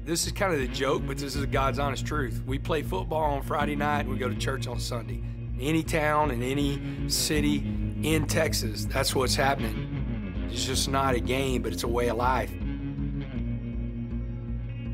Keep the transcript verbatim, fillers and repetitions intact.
This is kind of the joke, but this is God's honest truth. We play football on Friday night, and we go to church on Sunday. Any town in any city in Texas, that's what's happening. It's just not a game, but it's a way of life.